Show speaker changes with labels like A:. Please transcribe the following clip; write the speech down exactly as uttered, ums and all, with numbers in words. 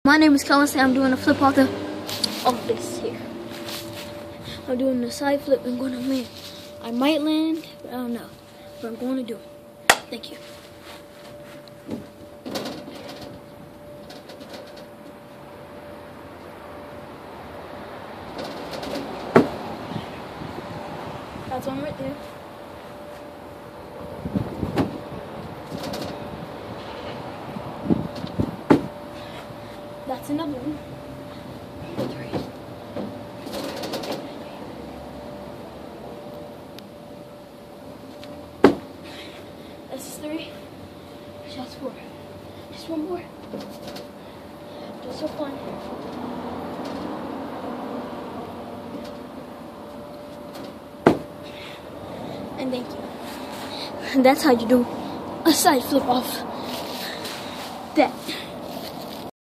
A: My name is Kellen. I'm doing a flip off the of this here. I'm doing the side flip and going to land. I might land, but I don't know. But I'm going to do it. Thank you. That's one right there. That's another one. Three. That's three. That's four. Just one more. Just for fun. And thank you. And that's how you do a side flip off that.